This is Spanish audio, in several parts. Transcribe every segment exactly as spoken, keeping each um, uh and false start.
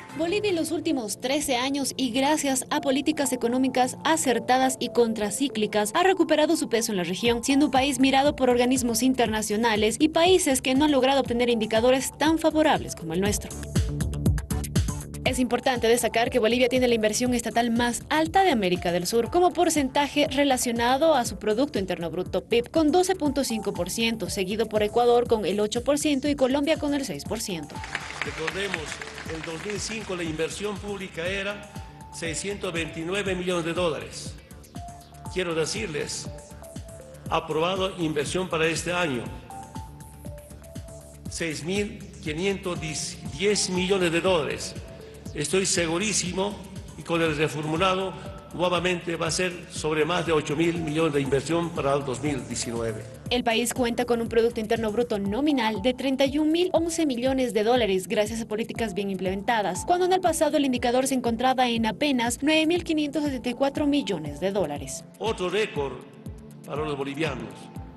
Bolivia en los últimos trece años y gracias a políticas económicas acertadas y contracíclicas ha recuperado su peso en la región, siendo un país mirado por organismos internacionales y países que no han logrado obtener indicadores tan favorables como el nuestro. Es importante destacar que Bolivia tiene la inversión estatal más alta de América del Sur, como porcentaje relacionado a su Producto Interno Bruto P I B, con doce punto cinco por ciento, seguido por Ecuador con el ocho por ciento y Colombia con el seis por ciento. Recordemos, en dos mil cinco la inversión pública era seiscientos veintinueve millones de dólares. Quiero decirles, aprobado inversión para este año, seis mil quinientos diez millones de dólares. Estoy segurísimo y con el reformulado nuevamente va a ser sobre más de ocho mil millones de inversión para el dos mil diecinueve. El país cuenta con un Producto Interno Bruto nominal de treinta y un mil once millones de dólares gracias a políticas bien implementadas, cuando en el pasado el indicador se encontraba en apenas nueve mil quinientos setenta y cuatro millones de dólares. Otro récord para los bolivianos.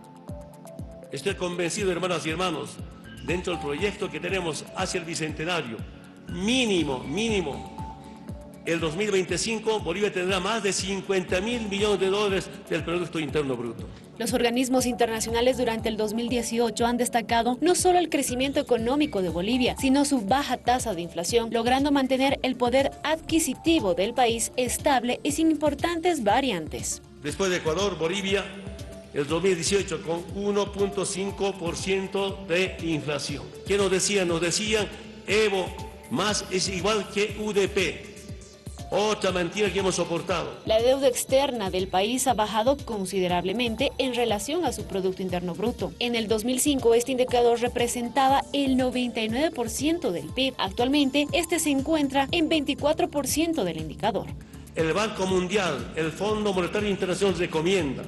Estoy convencido, hermanas y hermanos, dentro del proyecto que tenemos hacia el Bicentenario, mínimo, mínimo, el dos mil veinticinco Bolivia tendrá más de cincuenta mil millones de dólares del Producto Interno Bruto. Los organismos internacionales durante el dos mil dieciocho han destacado no solo el crecimiento económico de Bolivia, sino su baja tasa de inflación, logrando mantener el poder adquisitivo del país estable y sin importantes variantes. Después de Ecuador, Bolivia, el dos mil dieciocho con uno punto cinco por ciento de inflación. ¿Qué nos decían? Nos decían, Evo más es igual que U D P. Otra mentira que hemos soportado. La deuda externa del país ha bajado considerablemente en relación a su Producto Interno Bruto. En el dos mil cinco este indicador representaba el noventa y nueve por ciento del P I B. Actualmente este se encuentra en veinticuatro por ciento del indicador. El Banco Mundial, el Fondo Monetario Internacional recomienda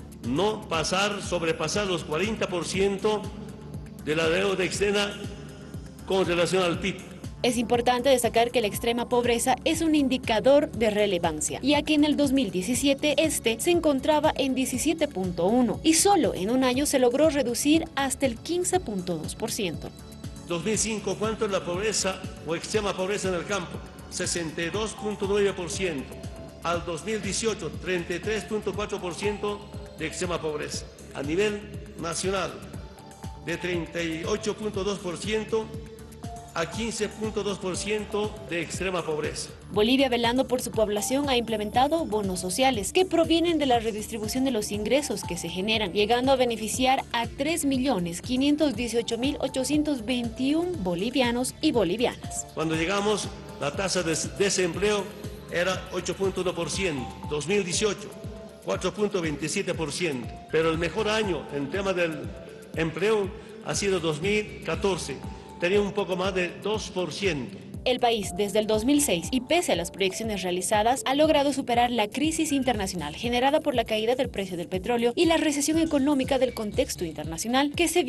no pasar, sobrepasar los cuarenta por ciento de la deuda externa con relación al P I B. Es importante destacar que la extrema pobreza es un indicador de relevancia, ya que en el dos mil diecisiete este se encontraba en diecisiete punto uno y solo en un año se logró reducir hasta el quince punto dos por ciento. dos mil cinco, ¿cuánto es la pobreza o extrema pobreza en el campo? sesenta y dos punto nueve por ciento. Al dos mil dieciocho, treinta y tres punto cuatro por ciento de extrema pobreza. A nivel nacional, de treinta y ocho punto dos por ciento a quince punto dos por ciento de extrema pobreza. Bolivia, velando por su población, ha implementado bonos sociales que provienen de la redistribución de los ingresos que se generan, llegando a beneficiar a tres millones quinientos dieciocho mil ochocientos veintiuno bolivianos y bolivianas. Cuando llegamos, la tasa de desempleo era ocho punto uno por ciento, dos mil dieciocho, cuatro punto veintisiete por ciento, pero el mejor año en tema del empleo ha sido dos mil catorce, tenía un poco más de dos por ciento. El país, desde el dos mil seis, y pese a las proyecciones realizadas, ha logrado superar la crisis internacional generada por la caída del precio del petróleo y la recesión económica del contexto internacional que se